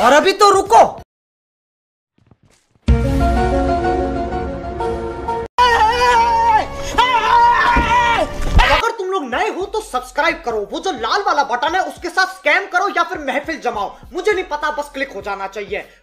और अभी तो रुको। अगर तुम लोग नए हो तो सब्सक्राइब करो, वो जो लाल वाला बटन है उसके साथ स्कैम करो या फिर महफिल जमाओ, मुझे नहीं पता, बस क्लिक हो जाना चाहिए।